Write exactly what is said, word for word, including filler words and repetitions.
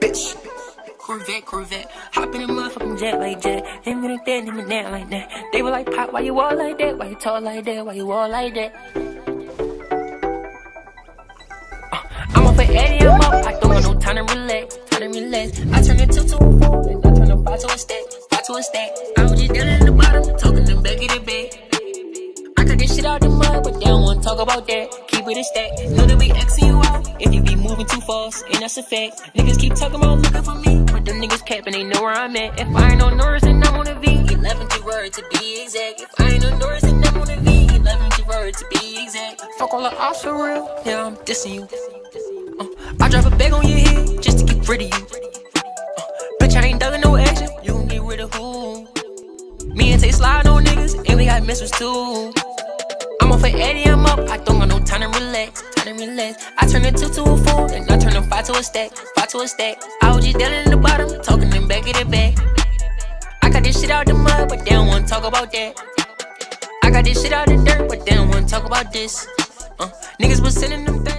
bitch. Corvette, Corvette, hop in a motherfucking jet like that. Him and that, him and that like that. They were like, Pop, why you all like that? Why you talk like that? Why you all like that? Uh, I'm up for Eddie, I'm up. I don't got no time to relax, time to relax. I turn it two to a four, and I turn a five to a stack, five to a stack. I was just down in the bottom, talking them back of the bed. I cut this shit out the mud, but they don't wanna talk about that. Keep it a stack. Know that we Xing you out if you be moving too fast, and that's a fact. Niggas keep talking about looking for me, but them niggas capping, they know where I'm at. If I ain't on Norris, then I'm on a V. eleven to word to be exact. If I ain't on Norris, then I'm on a V. eleven to word to be exact. Fuck all the ops for real, yeah, I'm dissing you. Uh, I drop a bag on your head just to get rid of you. Uh, bitch, I ain't dug no action, you gon' get rid of who? Me and Tay slide on niggas, and we got missiles too. I'm up for Eddie, I'm up. I don't got no time to relax, time to relax. I turn a two to a four, and I turn a five to a stack, five to a stack. I was just down in the bottom, talking them back of the back. I got this shit out the mud, but they don't wanna talk about that. I got this shit out the dirt, but they don't wanna talk about this. Uh, niggas was sending them.